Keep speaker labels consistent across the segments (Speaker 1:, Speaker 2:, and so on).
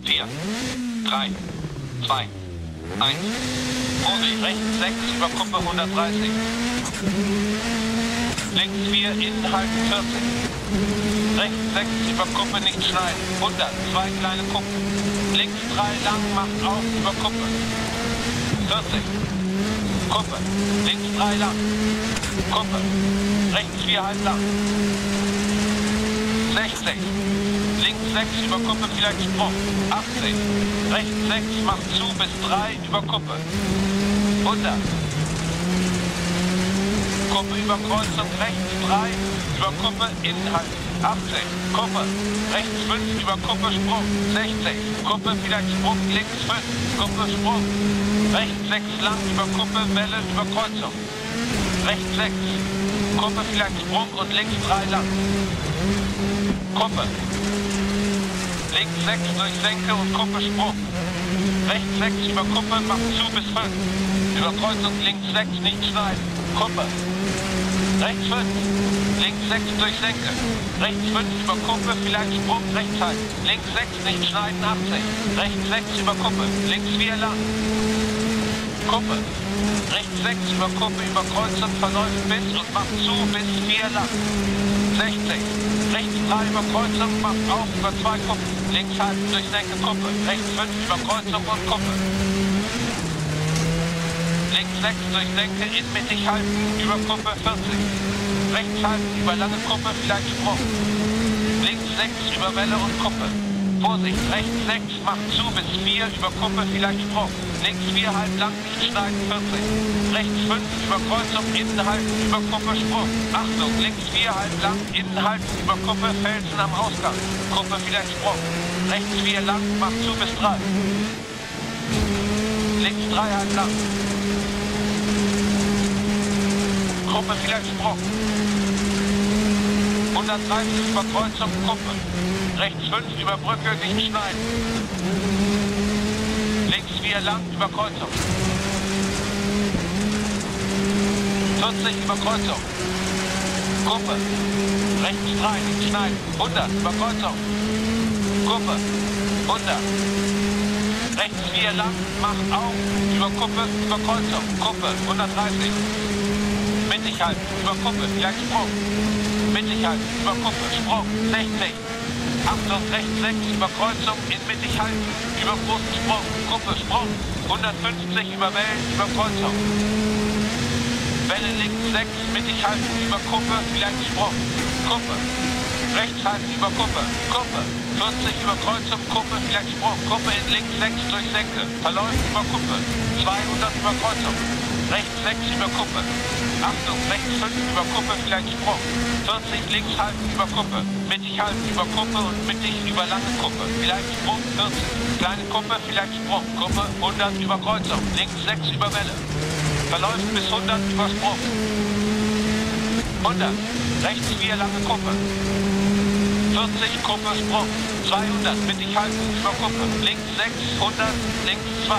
Speaker 1: 4, 3, 2, 1. Vorsicht, rechts 6 über Kuppe 130. Links 4, innen halten 40. Rechts 6 über Kuppe nicht schneiden. 100, 2 kleine Kuppen. Links 3 lang, macht auf über Kuppe. 40. Kuppe. Links 3 lang. Kuppe. Rechts 4 halb lang. 60. Links 6 über Kuppe, vielleicht Sprung. 80. Rechts 6 macht zu bis 3 über Kuppe. 100. Kuppe über Kreuzung, rechts 3 über Kuppe, innen halten. 80. Kuppe. Rechts 5 über Kuppe, Sprung. 60. Kuppe, vielleicht Sprung, links 5. Kuppe, Sprung. Rechts 6 lang über Kuppe, Welle über Kreuzung. Rechts 6. Kuppe, vielleicht Sprung und links 3 lang. Kuppe. Links 6 durch Senke und Kuppe, Sprung. Rechts 6 über Kuppe, macht zu bis 5. Über Kreuzung links 6 nicht schneiden. Kuppe. Rechts 5. Links 6 durch Senke. Rechts 5 über Kuppe, vielleicht Sprung, rechts halten. Links 6 nicht schneiden, 80. Rechts 6 über Kuppe, links 4 lang. Kuppe. Rechts 6 über Kuppe, über Kreuzung, verläuft bis und macht zu bis 4 lang. 60. Rechts 3 über Kreuzung, macht auf über 2 Kuppen. Links halten durch Senke, Kuppe. Rechts 5 über Kreuzung und Kuppe. Links 6 durch Senke, mittig halten, über Kuppe 40. Rechts halten, über lange Kuppe, vielleicht Sprung. Links 6 über Welle und Kuppe. Vorsicht, rechts 6 macht zu bis 4, über Kuppe, vielleicht Sprung. Links 4 halb lang, nicht schneiden, 40. Rechts 5 über Kreuzung, innen halten, über Kuppe, Sprung. Achtung, links 4 halb lang, innen halten, über Kuppe, Felsen am Ausgang. Kuppe, vielleicht Sprung. Rechts 4 lang, macht zu bis 3. Links 3 halb lang. Kuppe, vielleicht Sprung. 130 über Kreuzung, Kuppe. Rechts 5 über Brücke, nicht schneiden. Links 4 lang, über Kreuzung. 40 über Kreuzung. Kuppe. Rechts 3, nicht schneiden. 100 über Kreuzung. Kuppe. 100. Rechts 4 lang, macht auf, über Kuppe, über Kreuzung. Kuppe, 130. Mittig halten, über Kuppe, vielleicht Sprung. Mittig halten, über Kuppe, Sprung, 60. Achtung, rechts 6, über Kreuzung, in mittig halten, über Brust, Sprung, Kuppe, Sprung. 150 über Wellen, über Kreuzung. Welle links 6, mittig halten, über Kuppe, vielleicht Sprung. Kuppe. Rechts halten, über Kuppe, Kuppe. 40 über Kreuzung, Kuppe, vielleicht Sprung. Kuppe in links 6 durch Senke. Verläuft über Kuppe. 200 über Kreuzung. Rechts 6 über Kuppe. Achtung, rechts 5 über Kuppe, vielleicht Sprung. 40 links halten über Kuppe. Mittig halten über Kuppe und mittig über lange Kuppe. Vielleicht Sprung, 40. Kleine Kuppe, vielleicht Sprung. Kuppe, 100 über Kreuzung. Links 6 über Welle. Verläuft bis 100 über Sprung. 100. Rechts 4 lange Kuppe. 40 Kuppe, Sprung. 200 mittig halten über Kuppe. Links 6, 100, links 2.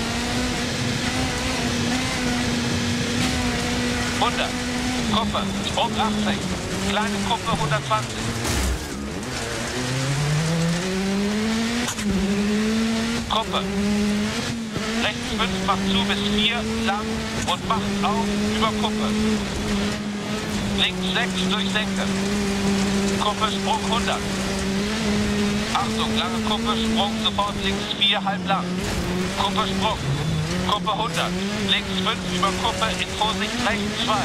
Speaker 1: 100. Kuppe, Sprung 80. Kleine Kuppe 120. Kuppe. Rechts 5 macht zu bis 4, lang und macht auf über Kuppe. Links 6 durch Senke. Kuppe, Sprung 100. Achtung, lange Kuppe, Sprung sofort links 4, halb lang. Kuppe, Sprung. Kuppe 100. Links 5 über Kuppe, in Vorsicht rechts 2.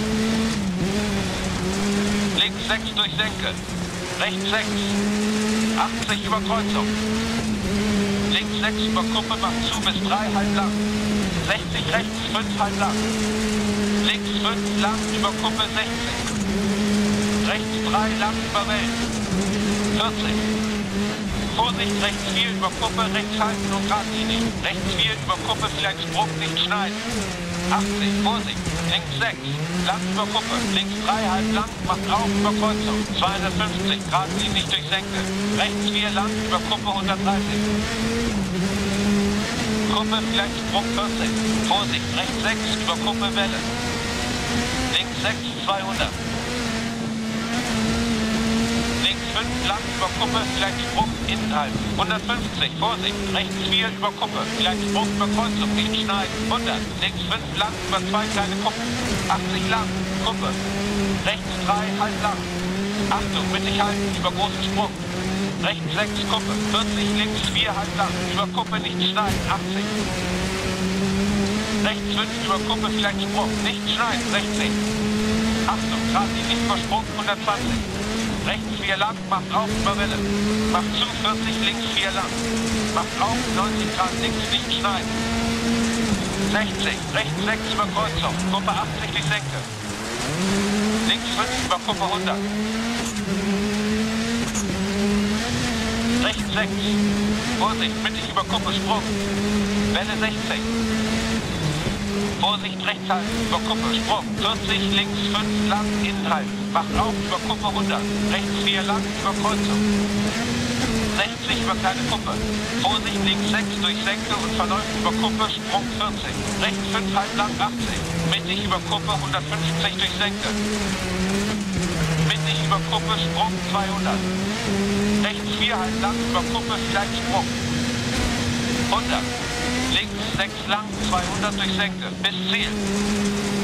Speaker 1: Links 6 durch Senke. Rechts 6. 80 über Kreuzung. Links 6 über Kuppe, macht zu bis 3, halb lang. 60 rechts, 5 halb lang. Links 5 lang über Kuppe 60. Rechts 3 lang über Wellen. 40. Vorsicht, rechts 4 über Kuppe, rechts halten und geradlinig. Rechts 4 über Kuppe, vielleicht Sprung, nicht schneiden. 80, Vorsicht, links 6, lang über Kuppe, links 3 halb lang, macht auf über Kreuzung. 250, geradlinig durch Senke. Rechts 4 lang über Kuppe 130. Kuppe, vielleicht Sprung 40. Vorsicht, rechts 6 über Kuppe, Welle. Links 6, 200. Links 5 lang über Kuppe, vielleicht Sprung, innen halten. 150, Vorsicht, rechts 4 über Kuppe, vielleicht Sprung über Kreuzung, nicht schneiden. 100, links 5 lang über 2 kleine Kuppen. 80 lang, Kuppe, rechts 3, halb lang. Achtung, mittig halten, über großen Sprung. Rechts 6, Kuppe, 40, links 4, halb lang, über Kuppe, nicht schneiden, 80. Rechts 5 über Kuppe, vielleicht Sprung, nicht schneiden, 60. Achtung, gerade nicht versprungen, 120. Rechts 4 lang, macht auf über Welle. Macht zu, 40, links 4 lang. Macht auf, 90 Grad links, nicht schneiden. 60, rechts 6 über Kreuzung, Kuppe 80 die Senke. Links 5 über Kuppe 100. Rechts 6, Vorsicht, mittig über Kuppe, Sprung. Welle 60. Vorsicht, rechts halten, über Kuppe, Sprung. 40, links 5 lang, innen halten. Macht auf, über Kuppe 100. Rechts 4 lang, über Kreuzung. 60 über kleine Kuppe. Vorsicht, links 6 durch Senke und verläuft über Kuppe, Sprung 40. Rechts 5 halb lang, 80. Mittig über Kuppe, 150 durch Senke. Mittig über Kuppe, Sprung 200. Rechts 4 halb lang, über Kuppe, vielleicht Sprung. 100. Links 6 lang, 200 durch Senke, bis Ziel.